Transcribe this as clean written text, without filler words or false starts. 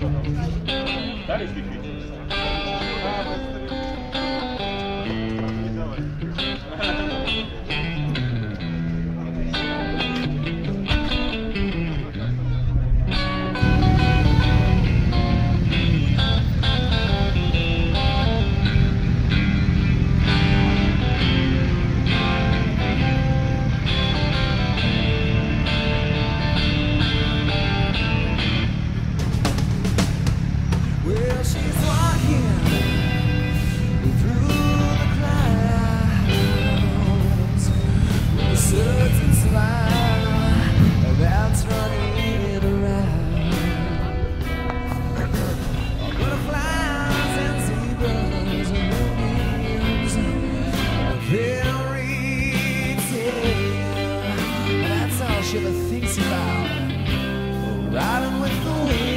Dale, difícil. Well, she's walking through the clouds with a certain smile that's running it around. Butterflies and zebras and moonbeams, a fairy tale. That's all she ever thinks about, riding with the wind.